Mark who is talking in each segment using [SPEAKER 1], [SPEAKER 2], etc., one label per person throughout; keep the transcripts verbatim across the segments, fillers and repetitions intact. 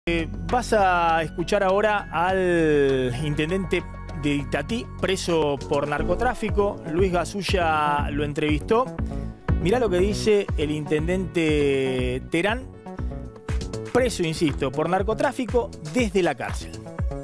[SPEAKER 1] Eh, vas a escuchar ahora al intendente de Itatí, preso por narcotráfico. Luis Gasulla lo entrevistó. Mirá lo que dice el intendente Terán, preso, insisto, por narcotráfico desde la cárcel.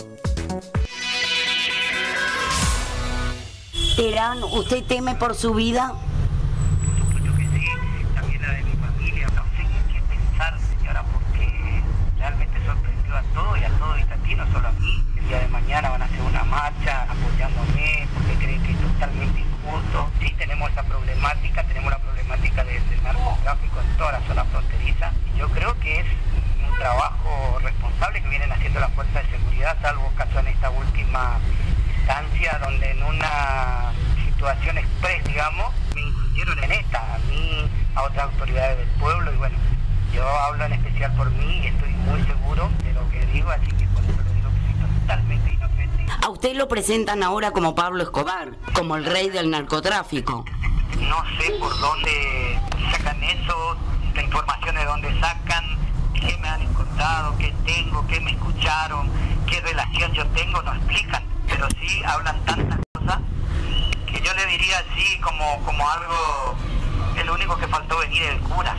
[SPEAKER 2] Terán, ¿usted teme por su vida?
[SPEAKER 3] Por supuesto que sí, también la de mi familia. No sé en qué pensar, señora, porque realmente sorprendió a todo y a todo Itatí, no solo a mí. El día de mañana van a hacer una marcha apoyándome porque creen que es totalmente injusto. Sí, tenemos esa problemática, tenemos la problemática del, del narcotráfico en toda la zona fronteriza. Y yo creo que es un trabajo responsable que vienen haciendo las fuerzas de seguridad, salvo caso en esta última instancia donde en una situación express, digamos, me incluyeron en esta, a mí, a otras autoridades del pueblo, y bueno, yo hablo en especial por mí y estoy muy seguro de lo que digo, así que por eso le digo que soy totalmente inocente.
[SPEAKER 2] A usted lo presentan ahora como Pablo Escobar, como el rey del narcotráfico.
[SPEAKER 3] No sé por dónde sacan eso, la información de dónde sacan, qué me han encontrado, qué tengo, qué me escucharon, qué relación yo tengo, no explican, pero sí hablan tantas cosas que yo le diría así como, como algo, el único que faltó venir el cura.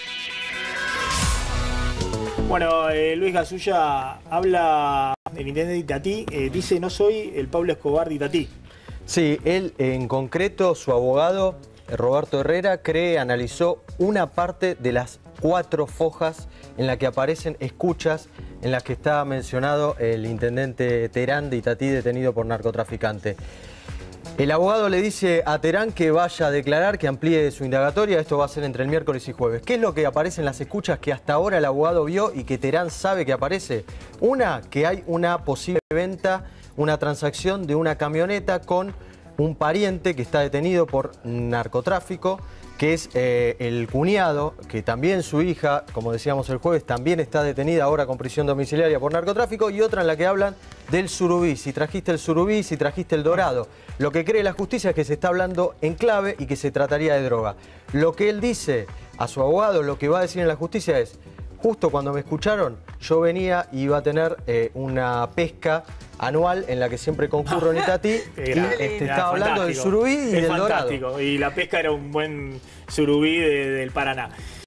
[SPEAKER 1] Bueno, eh, Luis Gasulla habla, el intendente de Itatí, eh, dice: no soy el Pablo Escobar de Itatí.
[SPEAKER 4] Sí, él en concreto, su abogado, Roberto Herrera, cree, analizó una parte de las cuatro fojas en las que aparecen escuchas en las que está mencionado el intendente Terán de Itatí, detenido por narcotraficante. El abogado le dice a Terán que vaya a declarar, que amplíe su indagatoria. Esto va a ser entre el miércoles y jueves. ¿Qué es lo que aparece en las escuchas que hasta ahora el abogado vio y que Terán sabe que aparece? Una, que hay una posible venta, una transacción de una camioneta con un pariente que está detenido por narcotráfico, que es eh, el cuñado, que también su hija, como decíamos el jueves, también está detenida ahora con prisión domiciliaria por narcotráfico, y otra en la que hablan del surubí, si trajiste el surubí, si trajiste el dorado. Lo que cree la justicia es que se está hablando en clave y que se trataría de droga. Lo que él dice a su abogado, lo que va a decir en la justicia es: justo cuando me escucharon, yo venía y iba a tener eh, una pesca anual en la que siempre concurro en Itatí, y este, estaba hablando del surubí y
[SPEAKER 1] es
[SPEAKER 4] del
[SPEAKER 1] fantástico.
[SPEAKER 4] dorado.
[SPEAKER 1] Y la pesca era un buen surubí de, del Paraná.